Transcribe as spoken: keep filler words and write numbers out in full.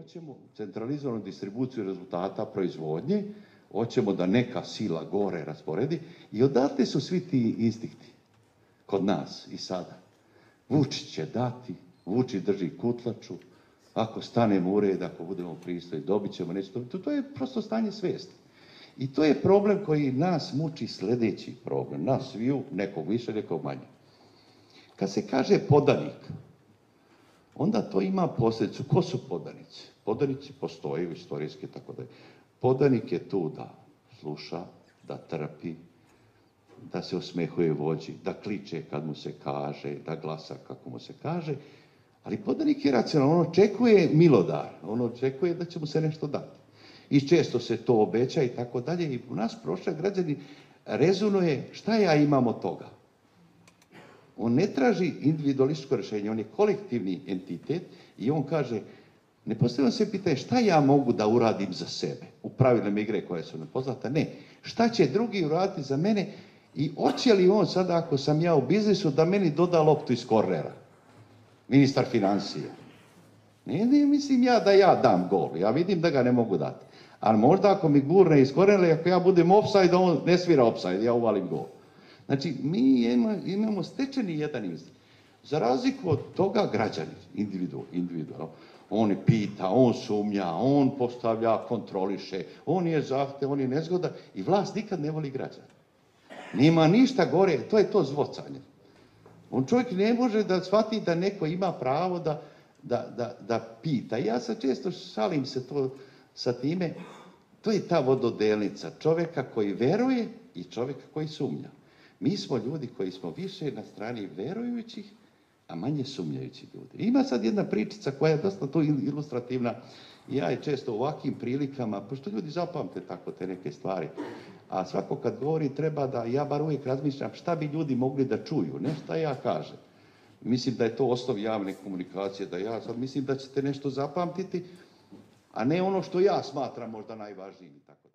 hoćemo centralizovanu distribuciju rezultata proizvodnje, hoćemo da neka sila gore rasporedi i odatle su svi ti instinkti kod nas i sada. Vučić će dati, Vučić drži kutlaču, ako stanemo u red, ako budemo pristojni, dobit ćemo nešto. To je prosto stanje svijesti. I to je problem koji nas muči, sljedeći problem. Nas sviju, nekog više, nekog manje. Kad se kaže podanik, onda to ima posljedicu. Ko su podanici? Podanici postoje u istorijski, tako da je. Podanik je tu da sluša, da trpi, da se osmehuje vođi, da kliče kad mu se kaže, da glasa kako mu se kaže. Ali podanik je racionalan, on očekuje milodar, on očekuje da će mu se nešto dati. I često se to obeća i tako dalje. I u nas prošle građani rezonuje šta ja imam od toga. On ne traži individualističko rješenje, on je kolektivni entitet i on kaže, ne postavljam se pitanje šta ja mogu da uradim za sebe u pravilima igre koje su nepoznata, ne. Šta će drugi uraditi za mene i hoće li on sada ako sam ja u biznisu da meni doda loptu iz kornera? Ministar financija. Ne, ne mislim ja da ja dam gol, ja vidim da ga ne mogu dati. Ali možda ako mi gurne iz kornera, ako ja budem offside, on ne svira offside, ja uvalim gol. Znači, mi imamo stečeni jedan instinkt. Za razliku od toga građani, individu, individualno, on pita, on sumnja, on postavlja, kontroliše, on je zahtev, on je nezgoda i vlast nikad ne voli građana. Nema ništa gore, to je to zvocanje. On čovjek ne može da shvati da neko ima pravo da, da, da, da pita. Ja sam često šalim se to sa time, to je ta vododelnica čovjeka koji veruje i čovjeka koji sumnja. Mi smo ljudi koji smo više na strani verujućih, a manje sumnjajući ljudi. Ima sad jedna pričica koja je dosta tu ilustrativna. Ja je često u ovakvim prilikama, pošto ljudi zapamte tako te neke stvari, a svako kad govori treba da, ja bar uvijek razmišljam šta bi ljudi mogli da čuju, ne šta ja kažem. Mislim da je to osnov javne komunikacije, da ja sad mislim da ćete nešto zapamtiti, a ne ono što ja smatram možda najvažnijim. Tako.